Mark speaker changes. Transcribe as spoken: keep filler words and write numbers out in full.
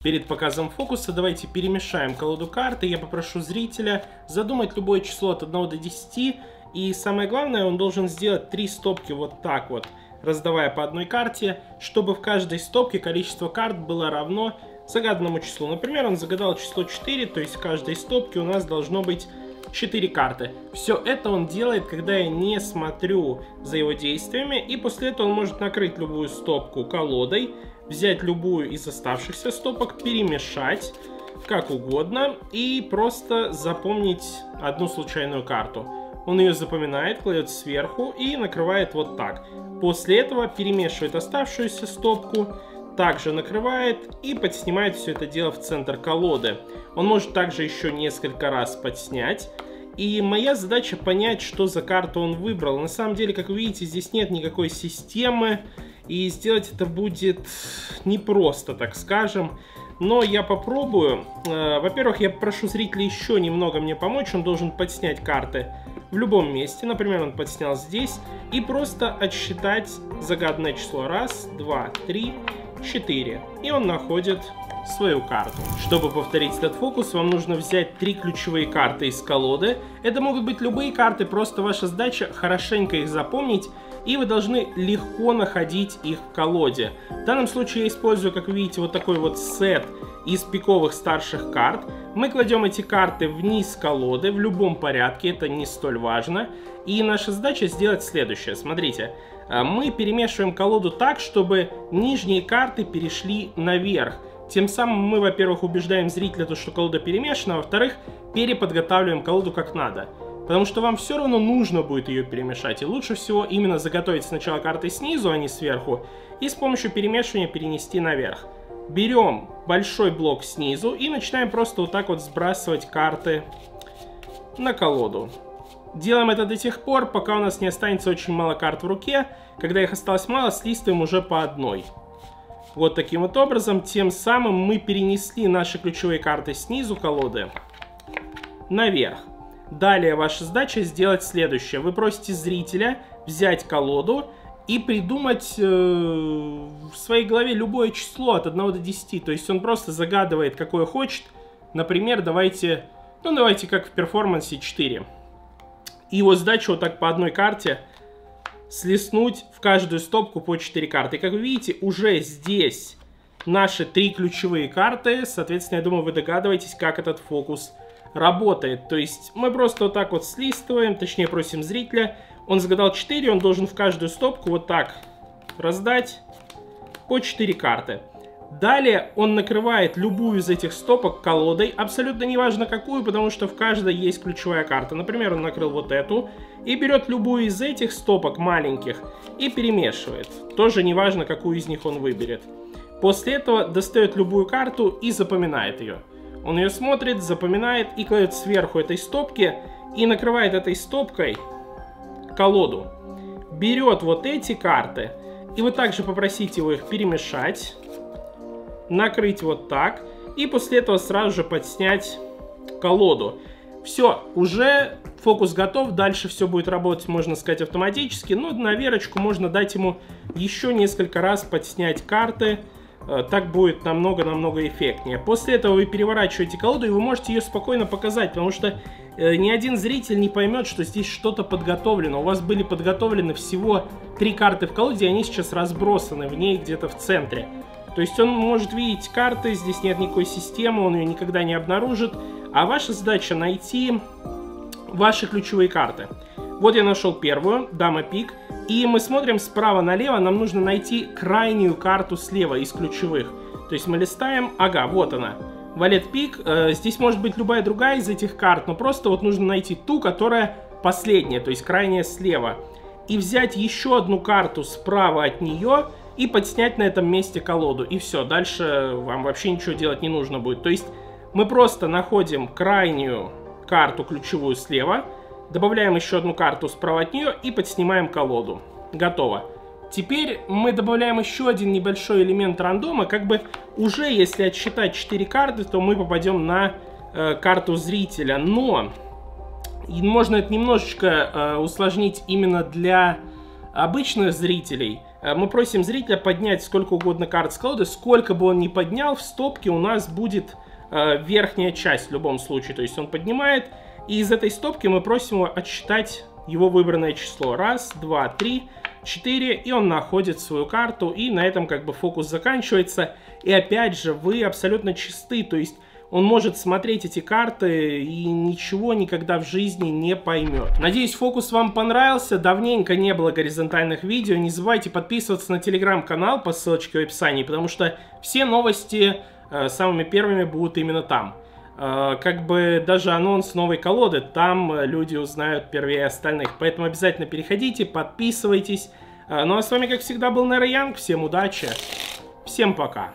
Speaker 1: Перед показом фокуса давайте перемешаем колоду карт, и я попрошу зрителя задумать любое число от одного до десяти, и самое главное, он должен сделать три стопки вот так вот, раздавая по одной карте, чтобы в каждой стопке количество карт было равно загаданному числу. Например, он загадал число четыре, то есть в каждой стопке у нас должно быть четыре карты. Все это он делает, когда я не смотрю за его действиями, и после этого он может накрыть любую стопку колодой, взять любую из оставшихся стопок, перемешать как угодно и просто запомнить одну случайную карту. Он ее запоминает, кладет сверху и накрывает вот так. После этого перемешивает оставшуюся стопку, также накрывает и подснимает все это дело в центр колоды. Он может также еще несколько раз подснять. И моя задача понять, что за карту он выбрал. На самом деле, как вы видите, здесь нет никакой системы. И сделать это будет непросто, так скажем. Но я попробую. Во-первых, я прошу зрителя еще немного мне помочь. Он должен подснять карты в любом месте. Например, он подснял здесь. И просто отсчитать загаданное число. Раз, два, три, четыре. И он находит свою карту. Чтобы повторить этот фокус, вам нужно взять три ключевые карты из колоды. Это могут быть любые карты, просто ваша задача хорошенько их запомнить, и вы должны легко находить их в колоде. В данном случае я использую, как вы видите, вот такой вот сет из пиковых старших карт. Мы кладем эти карты вниз колоды в любом порядке, это не столь важно. И наша задача сделать следующее. Смотрите, мы перемешиваем колоду так, чтобы нижние карты перешли наверх. Тем самым мы, во-первых, убеждаем зрителя, что колода перемешана, а во-вторых, переподготавливаем колоду как надо. Потому что вам все равно нужно будет ее перемешать. И лучше всего именно заготовить сначала карты снизу, а не сверху, и с помощью перемешивания перенести наверх. Берем большой блок снизу и начинаем просто вот так вот сбрасывать карты на колоду. Делаем это до тех пор, пока у нас не останется очень мало карт в руке. Когда их осталось мало, слистываем уже по одной. Вот таким вот образом, тем самым мы перенесли наши ключевые карты снизу колоды наверх. Далее ваша задача сделать следующее. Вы просите зрителя взять колоду и придумать э, в своей голове любое число от одного до десяти. То есть он просто загадывает, какое хочет. Например, давайте, ну давайте как в перформансе четыре. И его задача вот так по одной карте слиснуть в каждую стопку по четыре карты. И как вы видите, уже здесь наши три ключевые карты. Соответственно, я думаю, вы догадываетесь, как этот фокус работает. То есть мы просто вот так вот слистываем, точнее просим зрителя. Он загадал четыре, он должен в каждую стопку вот так раздать по четыре карты. Далее он накрывает любую из этих стопок колодой, абсолютно неважно какую, потому что в каждой есть ключевая карта. Например, он накрыл вот эту и берет любую из этих стопок маленьких и перемешивает. Тоже неважно, какую из них он выберет. После этого достает любую карту и запоминает ее. Он ее смотрит, запоминает и кладет сверху этой стопки и накрывает этой стопкой колоду. Берет вот эти карты и вы также попросите его их перемешать. Накрыть вот так. И после этого сразу же подснять колоду. Все, уже фокус готов. Дальше все будет работать, можно сказать, автоматически. Но на верочку можно дать ему еще несколько раз подснять карты. Так будет намного-намного эффектнее. После этого вы переворачиваете колоду, и вы можете ее спокойно показать. Потому что ни один зритель не поймет, что здесь что-то подготовлено. У вас были подготовлены всего три карты в колоде, и они сейчас разбросаны в ней где-то в центре. То есть он может видеть карты, здесь нет никакой системы, он ее никогда не обнаружит. А ваша задача найти ваши ключевые карты. Вот я нашел первую, дама пик. И мы смотрим справа налево, нам нужно найти крайнюю карту слева из ключевых. То есть мы листаем, ага, вот она. Валет пик, э, здесь может быть любая другая из этих карт, но просто вот нужно найти ту, которая последняя, то есть крайняя слева. И взять еще одну карту справа от нее и подснять на этом месте колоду. И все, дальше вам вообще ничего делать не нужно будет. То есть мы просто находим крайнюю карту ключевую слева, добавляем еще одну карту справа от нее и подснимаем колоду. Готово. Теперь мы добавляем еще один небольшой элемент рандома. Как бы уже если отсчитать четыре карты, то мы попадем на э, карту зрителя. Но и можно это немножечко э, усложнить именно для обычных зрителей. Мы просим зрителя поднять сколько угодно карт с колоды. Сколько бы он ни поднял, в стопке у нас будет э, верхняя часть в любом случае. То есть он поднимает, и из этой стопки мы просим его отсчитать его выбранное число. Раз, два, три, четыре, и он находит свою карту, и на этом как бы фокус заканчивается. И опять же, вы абсолютно чисты, то есть он может смотреть эти карты и ничего никогда в жизни не поймет. Надеюсь, фокус вам понравился. Давненько не было горизонтальных видео. Не забывайте подписываться на телеграм-канал по ссылочке в описании, потому что все новости э, самыми первыми будут именно там. Э, как бы даже анонс новой колоды, там люди узнают первее остальных. Поэтому обязательно переходите, подписывайтесь. Э, ну а с вами, как всегда, был Нейроянг. Всем удачи, всем пока.